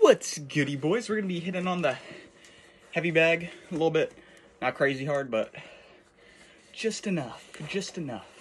What's goody, boys? We're going to be hitting on the heavy bag a little bit. Not crazy hard, but just enough. Just enough.